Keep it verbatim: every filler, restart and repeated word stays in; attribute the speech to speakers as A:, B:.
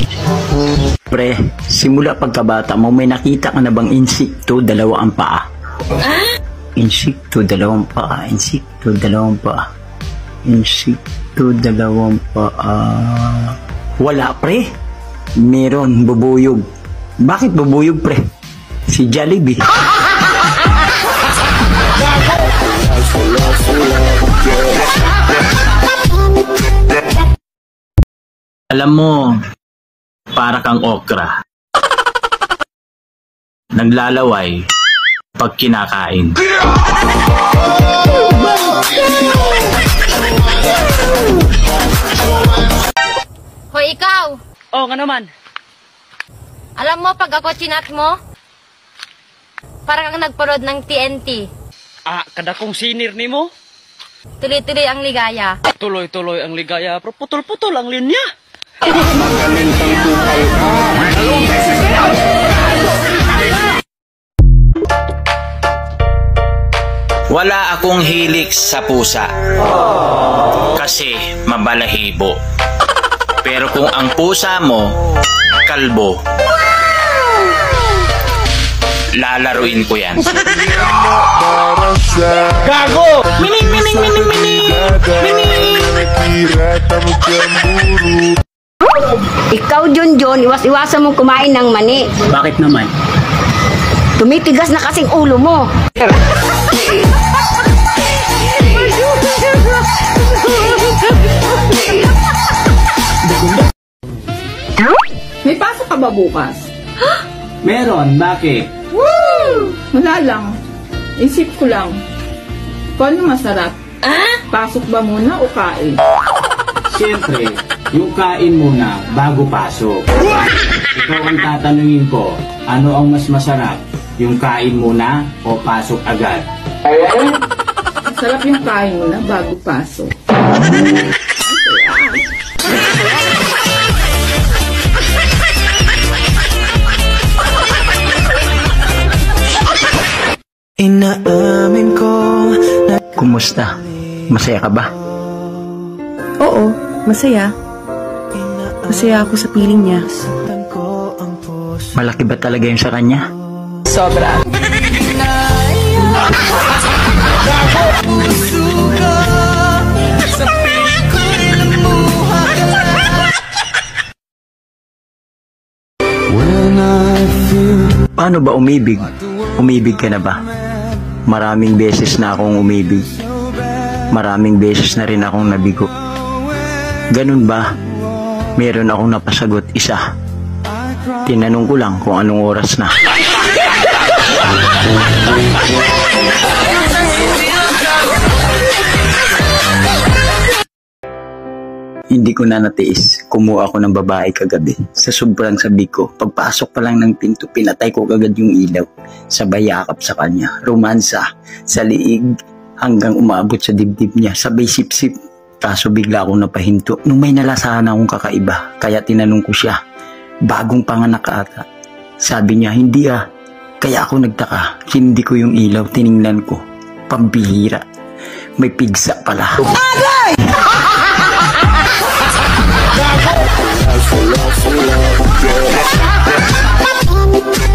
A: Pre, simula pagkabata mo, may nakita ka na bang insekto, dalawa ang paa? Insekto, dalawang paa. Insekto, dalawang paa. Insekto, dalawang paa. Wala, pre. Meron, bubuyog. Bakit bubuyog, pre? Si Jollibee. Alam mo, para kang okra. Naglalaway pag kinakain.
B: Hoy, ikaw!
C: Oh, nga naman.
B: Alam mo, pag ako chinat mo, parang kang nagparod ng T N T.
C: Ah, kada kong sinir ni mo.
B: Tuloy-tuloy ang ligaya.
C: Tuloy-tuloy ang ligaya, pero putol-putol ang linya.
A: Wala akong hilig sa pusa. Kasi mabalahibo. Pero kung ang pusa mo, kalbo, lalaruin ko yan.
C: Gago!
A: Mining, mining, mining, mining! Mining!
D: Ikaw, Junjun, iwas-iwasan mong kumain ng mani.
A: Bakit naman?
D: Tumitigas na kasing ulo mo.
E: May pasok ka ba bukas?
A: Meron, bakit?
E: Woo! Wala lang. Isip ko lang. Paano masarap? Pasok ba muna o kain?
A: Siyempre, yung kain muna bago pasok. Ikaw ang tatanungin ko, ano ang mas masarap? Yung kain muna o pasok agad?
E: Masarap yung kain muna bago pasok.
F: Inaamin ko na...
A: Kumusta? Masaya ka ba?
G: Oo, masaya. Masaya ako sa piling niya.
A: Malaki ba talaga yung sa kanya?
G: Sobra.
A: Paano ba umibig? Umibig ka na ba? Maraming beses na akong umibig. Maraming beses na rin akong nabigo. Ganun ba? Meron akong napasagot isa. Tinanong ko lang kung anong oras na. Hindi ko na natiis. Kumuha ako ng babae kagabi. Sa sobrang sabi ko, pagpasok pa lang ng pinto, pinatay ko kagad yung ilaw. Sabay yakap sa kanya. Romansa. Sa liig. Hanggang umabot sa dibdib niya. Sabay sip-sip. Kaso bigla akong napahinto. Nung may nalasahan akong kakaiba. Kaya tinanong ko siya. Bagong panganak ata. Sabi niya, hindi ah. Kaya ako nagtaka. Hindi ko yung ilaw. Tiningnan ko. Pambihira. May pigsa pala. Agay! Love, love, love, love, love.